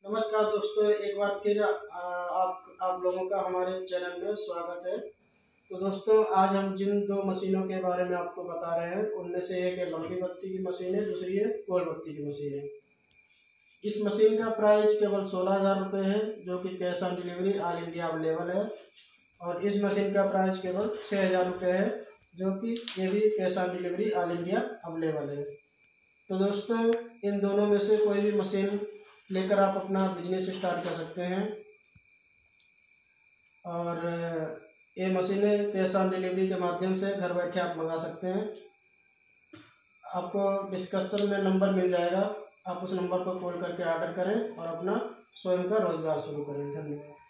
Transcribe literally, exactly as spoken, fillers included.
नमस्कार दोस्तों, एक बार फिर आ, आप आप लोगों का हमारे चैनल में स्वागत है। तो दोस्तों, आज हम जिन दो मशीनों के बारे में आपको बता रहे हैं उनमें से एक है लंबी बत्ती की मशीन है, दूसरी है गोल बत्ती की मशीन है। इस मशीन का प्राइस केवल सोलह हज़ार रुपये है, जो कि cash on delivery all India available है। और इस मशीन का प्राइस केवल छः हज़ार रुपये है, जो कि ये भी cash on delivery all India available है। तो दोस्तों, इन दोनों में से कोई भी मशीन लेकर आप अपना बिजनेस स्टार्ट कर सकते हैं। और ये मशीनें कैश ऑन डिलीवरी के माध्यम से घर बैठे आप मंगा सकते हैं। आपको डिस्क्रिप्शन में नंबर मिल जाएगा, आप उस नंबर पर कॉल करके ऑर्डर करें और अपना स्वयं का रोजगार शुरू करें। धन्यवाद।